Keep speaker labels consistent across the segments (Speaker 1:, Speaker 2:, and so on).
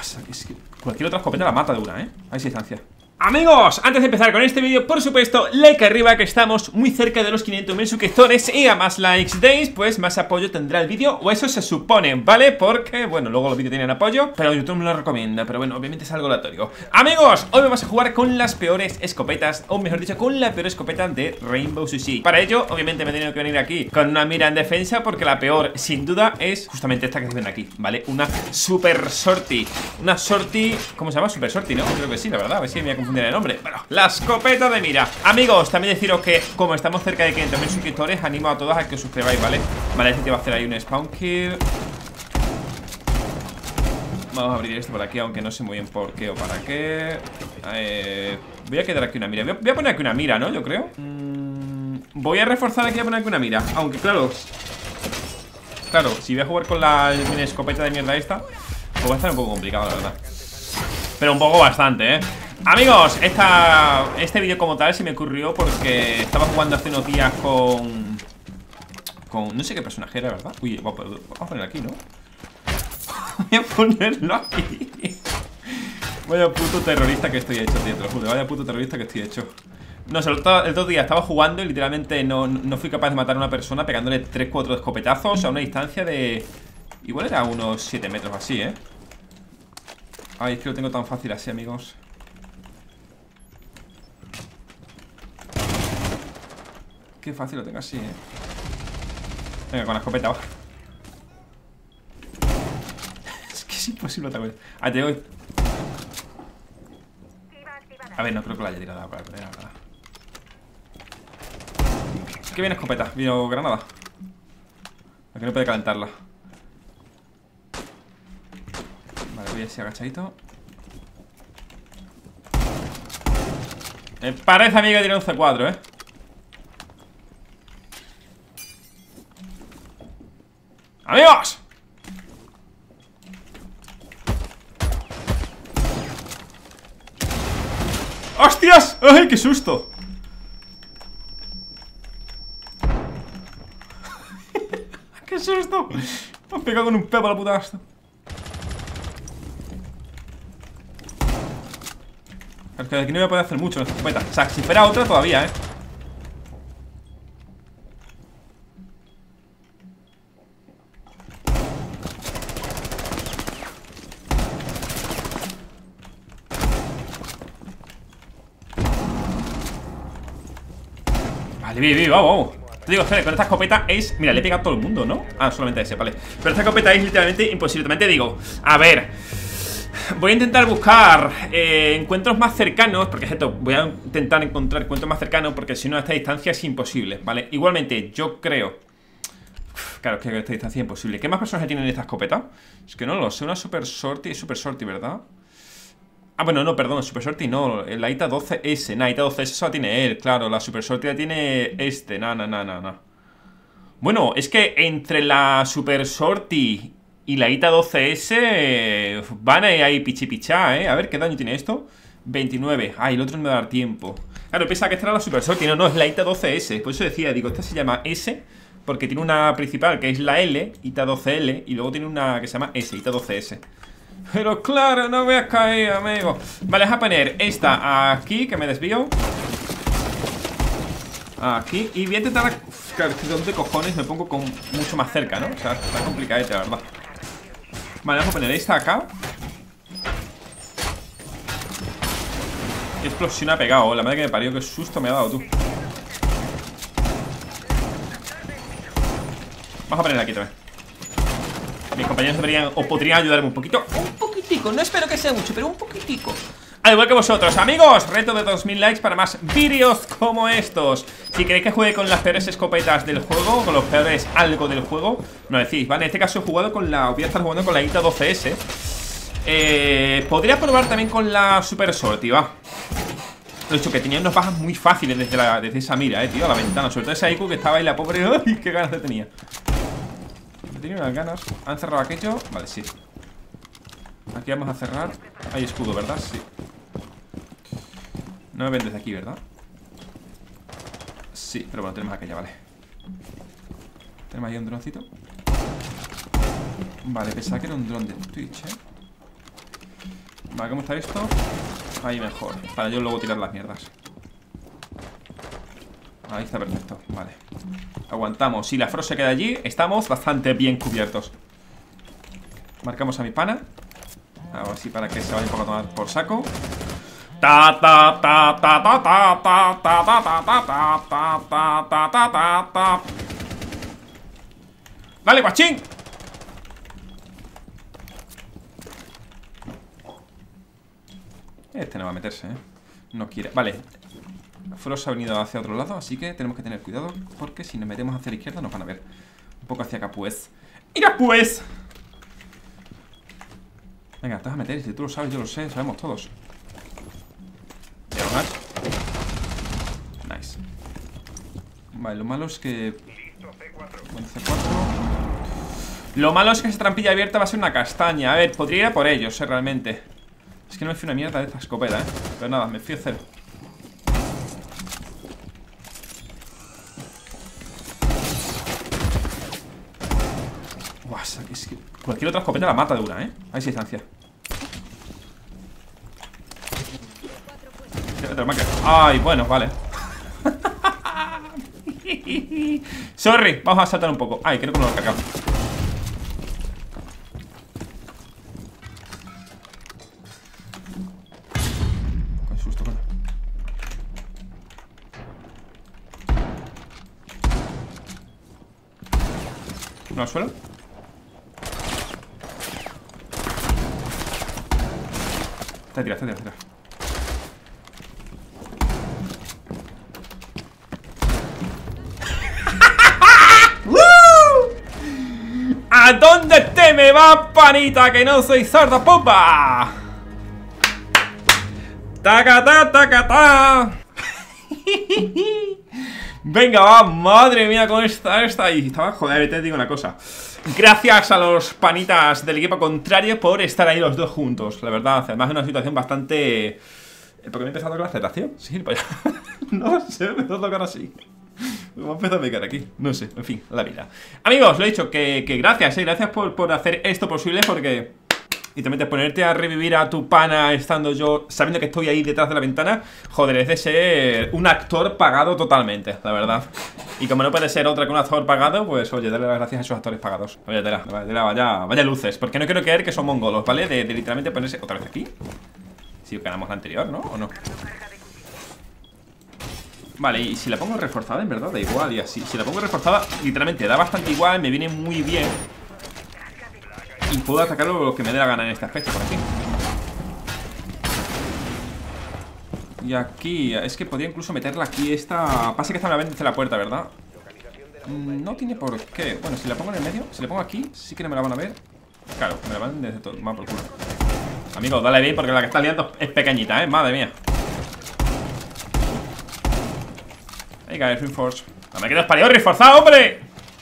Speaker 1: Ostras, es que cualquier otra escopeta la mata de una, a esa distancia. Amigos, antes de empezar con este vídeo, por supuesto, like arriba, que estamos muy cerca de los 500.000 suscriptores. Y a más likes deis, pues más apoyo tendrá el vídeo, o eso se supone, ¿vale? Porque, bueno, luego los vídeos tienen apoyo, pero YouTube me lo recomienda, pero bueno, obviamente es algo aleatorio. Amigos, hoy vamos a jugar con las peores escopetas, o mejor dicho, con la peor escopeta de Rainbow Six Siege. Para ello, obviamente me he tenido que venir aquí con una mira en defensa, porque la peor, sin duda, es justamente esta que se ven aquí, ¿vale? Una Super Sortie. Una Sortie, ¿cómo se llama? Super Sortie, ¿no? Creo que sí, la verdad, a ver si me voy a confundir el nombre. Bueno, la escopeta de mira. Amigos, también deciros que como estamos cerca de 500.000 suscriptores, animo a todos a que os suscribáis, ¿vale? Vale, este te va a hacer ahí un spawn kill. Vamos a abrir esto por aquí, aunque no sé muy bien por qué o para qué. Voy a quedar aquí una mira. Voy a poner aquí una mira, ¿no? Yo creo. Voy a reforzar aquí a poner aquí una mira. Aunque claro, si voy a jugar con la mini escopeta de mierda esta, pues va a estar un poco complicado, la verdad. Pero un poco bastante, Amigos, este vídeo como tal se me ocurrió porque estaba jugando hace unos días con no sé qué personaje era, ¿verdad? Uy, vamos a poner aquí, ¿no? Voy a ponerlo aquí. Vaya puto terrorista que estoy hecho, tío, te lo juro. Vaya puto terrorista que estoy hecho. No sé, el otro día estaba jugando y literalmente no fui capaz de matar a una persona pegándole 3-4 escopetazos a una distancia de... Igual era unos 7 metros así, Ay, es que lo tengo tan fácil así, amigos. Qué fácil lo tengo así, Venga, con la escopeta, va. Es que es imposible otra vez. Ah, te voy. A ver, no creo que la haya tirado para la verdad. Es que viene escopeta, vino granada. Aquí no puede calentarla. Vale, voy así agachadito. Me parece a mí que tiene un C4, ¡Amigos! ¡Hostias! ¡Ay, qué susto! ¡Qué susto! Me han pegado con un pepo a la puta esto. Es que aquí no voy a poder hacer mucho en esta escopeta. O sea, si fuera otra todavía, Vale, bien, vamos. Te digo, con esta escopeta es... Mira, le he pegado a todo el mundo, ¿no? Ah, solamente a ese, vale. Pero esta escopeta es literalmente imposible. También te digo, a ver, voy a intentar buscar encuentros más cercanos. Porque es esto, voy a intentar encontrar encuentros más cercanos, porque si no a esta distancia es imposible, ¿vale? Igualmente, yo creo... Claro, es que a esta distancia es imposible. ¿Qué más personas tienen esta escopeta? Es que no lo sé, una Super Sortie y Super Sortie, ¿verdad? Ah, bueno, no, perdón, Super Sortie no, la ITA 12S, la ITA 12S eso la tiene él, claro, la Super Sortie la tiene este, no. Bueno, es que entre la Super Sortie y la ITA 12S van ahí pichipichá, A ver, ¿qué daño tiene esto? 29, el otro no me va a dar tiempo. Claro, pensaba que esta era la Super Sortie, no, es la ITA 12S, por eso decía, digo, esta se llama S, porque tiene una principal que es la L, ITA 12L, y luego tiene una que se llama S, ITA 12S. Pero claro, no voy a caer, amigo. Vale, deja poner esta aquí, que me desvío. Aquí, y voy a intentar... Claro, ¿dónde cojones me pongo mucho más cerca, no? O sea, está complicadete, la verdad. Vale, vamos a poner esta acá. Qué explosión ha pegado, la madre que me parió. Qué susto me ha dado, tú. Vamos a poner aquí también. Mis compañeros deberían o podrían ayudarme un poquito. Un poquitico, no espero que sea mucho, pero un poquitico. Al igual que vosotros, amigos. Reto de 2000 likes para más vídeos como estos. Si queréis que juegue con las peores escopetas del juego, con los peores algo del juego, no decís, ¿vale? En este caso he jugado con la... Voy a estar jugando con la ITA 12S. Podría probar también con la Super Sortie, va. Lo he dicho, que tenía unas bajas muy fáciles desde esa mira, tío, a la ventana. Sobre todo esa IQ que estaba ahí la pobre. ¡Ay, qué ganas tenía! Tenía unas ganas. ¿Han cerrado aquello? Vale, sí. Aquí vamos a cerrar. Hay escudo, ¿verdad? Sí. No me ven desde aquí, ¿verdad? Sí, pero bueno, tenemos aquella, vale. Tenemos ahí un droncito. Vale, pensaba que era un dron de Twitch, Vale, ¿cómo está esto? Ahí mejor, para yo luego tirar las mierdas. Ahí está perfecto, vale. Aguantamos, si la Frost se queda allí, estamos bastante bien cubiertos. Marcamos a mi pana. Ahora sí, para que se vaya un poco a tomar por saco. Ta ta ta ta ta ta ta ta ta ta ta ta ta ta ta ta ta. ¡Dale, guachín! Este no va a meterse, no quiere, vale. Frost ha venido hacia otro lado, así que tenemos que tener cuidado, porque si nos metemos hacia la izquierda nos van a ver. Un poco hacia acá, pues. ¡Mira, pues! Venga, te vas a meter, si tú lo sabes, yo lo sé, sabemos todos. Nice. Vale, lo malo es que... Buen C4. Lo malo es que esa trampilla abierta va a ser una castaña. A ver, podría ir a por ellos, realmente. Es que no me fío una mierda de esta escopeta, pero nada, me fío cero. Buah, es que cualquier otra escopeta la mata de una, a esa distancia. Ay, bueno, vale. Sorry, vamos a saltar un poco. Ay, creo que no lo he cargado. Con susto, coño. ¿No al suelo? Está tirado, está tirado. ¿A dónde te me vas, panita? Que no soy sorda pupa. Tacata, tacata. Venga, va, madre mía, con esta ahí. Estaba, joder, te digo una cosa. Gracias a los panitas del equipo contrario por estar ahí los dos juntos. La verdad, además es una situación bastante... ¿Por qué me he empezado con la aceleración? Sí, pues no sé, me he empezado a tocar así. Me voy a empezar a picar aquí, no sé, en fin, la vida. Amigos, lo he dicho, que gracias, gracias por hacer esto posible, porque literalmente ponerte a revivir a tu pana estando yo, sabiendo que estoy ahí detrás de la ventana, joder, es de ser un actor pagado totalmente, la verdad. Y como no puede ser otra que un actor pagado, pues oye, darle las gracias a esos actores pagados. Vaya tela, vaya luces, porque no quiero creer que son mongolos, ¿vale? De literalmente ponerse otra vez aquí. Si ganamos la anterior, ¿no? ¿O no? Vale, y si la pongo reforzada, en verdad, da igual. Y así, si la pongo reforzada, literalmente da bastante igual, me viene muy bien. Y puedo atacar lo que me dé la gana en este aspecto, por aquí. Y aquí, es que podría incluso meterla aquí. Esta... Pasa que esta me la ven desde la puerta, ¿verdad? No tiene por qué. Bueno, si la pongo en el medio, si la pongo aquí, sí que no me la van a ver. Claro, me la van desde todo, más por culo. Amigo, dale bien, porque la que está liando es pequeñita, madre mía. Venga, el Force. No me quedes parió, reforzado, hombre.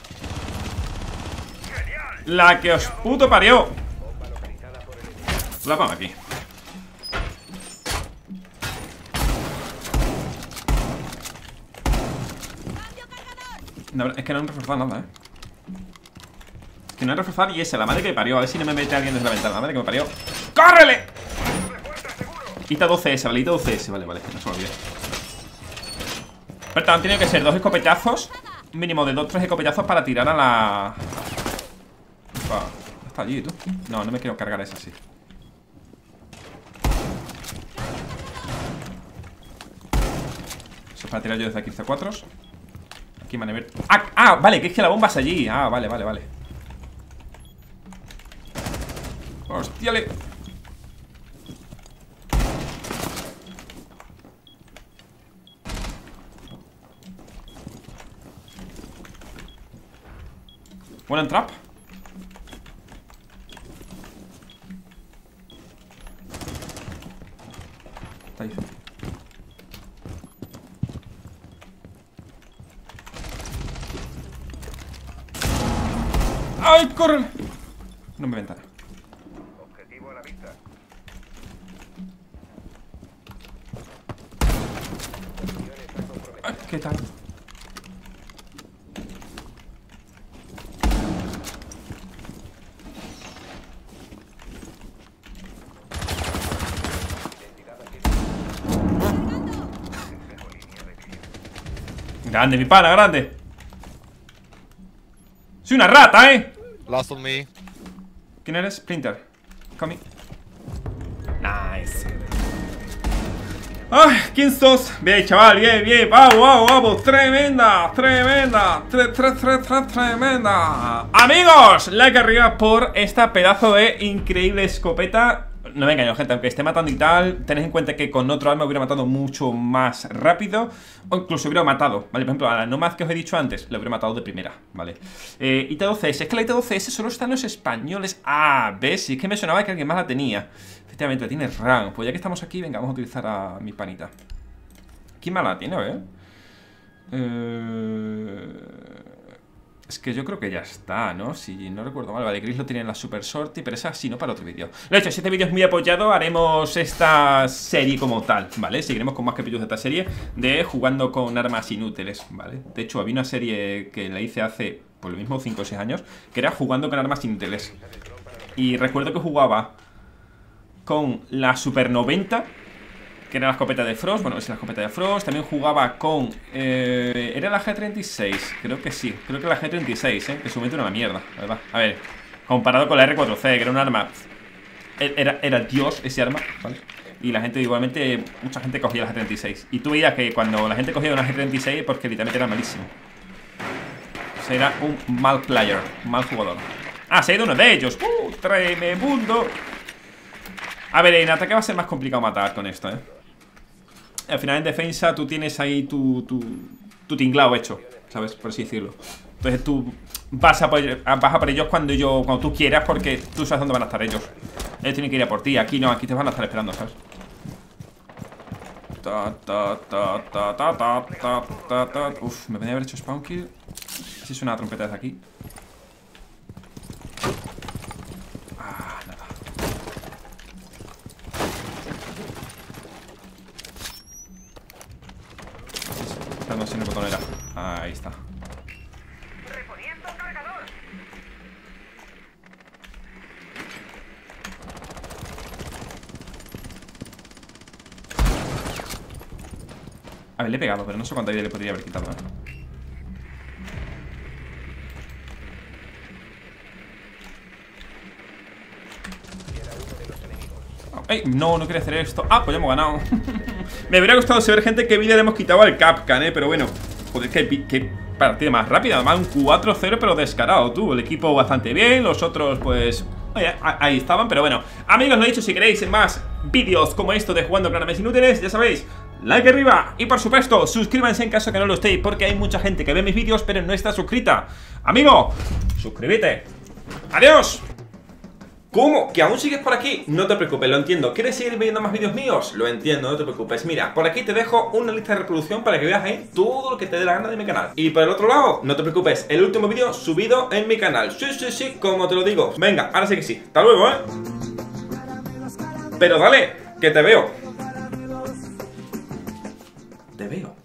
Speaker 1: La que os puto parió. La pongo aquí. No, es que no han reforzado nada, Es que no han reforzado y esa, la madre que me parió. A ver si no me mete alguien desde la ventana. La madre que me parió. ¡Córrele! Quita 12S, vale, quita 12S. Vale, no se me olvide. Pero han tenido que ser 2 escopetazos. Mínimo de 2-3 escopetazos para tirar a la... Está allí, tú. No me quiero cargar esa así. Eso es para tirar yo desde aquí C4. Aquí manevrar. Vale, que es que la bomba es allí. Vale. Hostiale. Buena trap. Está ahí. ¡Ay, corre! No me ventana. Objetivo a la vista. Ay, ¿qué tal? Grande, mi pana, grande. Soy una rata,
Speaker 2: Last on me.
Speaker 1: ¿Quién eres? Splinter. Come. Nice. ¡Ay! ¿Quién sos? Bien, chaval, bien, bien. Vamos, vamos, vamos. Tremenda, tremenda. Tremenda. Amigos, like arriba por esta pedazo de increíble escopeta. No me engaño, gente, aunque esté matando y tal, tened en cuenta que con otro arma hubiera matado mucho más rápido. O incluso hubiera matado, ¿vale? Por ejemplo, a la Nomad que os he dicho antes, lo hubiera matado de primera, ¿vale? IT-12S, es que la IT-12S solo está en los españoles. Ah, ¿ves? Sí, es que me sonaba que alguien más la tenía. Efectivamente, la tiene Ram. Pues ya que estamos aquí, venga, vamos a utilizar a mi panita. ¿Quién más la tiene? A ver. Es que yo creo que ya está, ¿no? Si no recuerdo mal, vale, Chris lo tiene en la Super Sortie, pero esa sí, no para otro vídeo. Lo hecho, si este vídeo es muy apoyado, haremos esta serie como tal, ¿vale? Seguiremos con más capítulos de esta serie de jugando con armas inútiles, ¿vale? De hecho, había una serie que la hice hace, por lo mismo, 5 o 6 años, que era jugando con armas inútiles. Y recuerdo que jugaba con la Super 90, que era la escopeta de Frost. Bueno, es la escopeta de Frost. También jugaba con... ¿era la G36? Creo que sí. Creo que la G36, que su momento era una mierda, ¿verdad? A ver, comparado con la R4C, que era un arma... Era Dios ese arma, ¿vale? Y la gente, igualmente, mucha gente cogía la G36. Y tú veías que cuando la gente cogía una G36, porque literalmente era malísimo. O sea, era un mal player, un mal jugador. Ah, se ha ido uno de ellos. Tremendo. A ver, en ataque va a ser más complicado matar con esto, Al final en defensa tú tienes ahí tu tinglao hecho, ¿sabes? Por así decirlo. Entonces tú vas a por ellos cuando tú quieras, porque tú sabes dónde van a estar ellos. Ellos tienen que ir a por ti. Aquí no, aquí te van a estar esperando, ¿sabes? Uf, me podría haber hecho spawn kill. Si suena una trompeta desde aquí. Ah, nada. No sé en el botón era. Ahí está. A ver, le he pegado, pero no sé cuánta vida le podría haber quitado, ¡Ey! No, no quería hacer esto. Ah, pues ya hemos ganado. Me hubiera gustado saber, gente, qué vida le hemos quitado al Capcan, pero bueno. Joder, qué partida más rápida. Además, un 4-0, pero descarado, tú. El equipo bastante bien, los otros, pues... Oye, ahí estaban, pero bueno. Amigos, lo he dicho, si queréis más vídeos como esto de jugando con armas inútiles, ya sabéis, like arriba. Y por supuesto, suscríbanse en caso que no lo estéis, porque hay mucha gente que ve mis vídeos, pero no está suscrita. Amigo, suscríbete. ¡Adiós! ¿Cómo? ¿Que aún sigues por aquí? No te preocupes, lo entiendo. ¿Quieres seguir viendo más vídeos míos? Lo entiendo, no te preocupes. Mira, por aquí te dejo una lista de reproducción para que veas ahí todo lo que te dé la gana de mi canal. Y por el otro lado, no te preocupes, el último vídeo subido en mi canal. Sí, como te lo digo. Venga, ahora sí que sí. Hasta luego, Pero dale, que te veo. Te veo.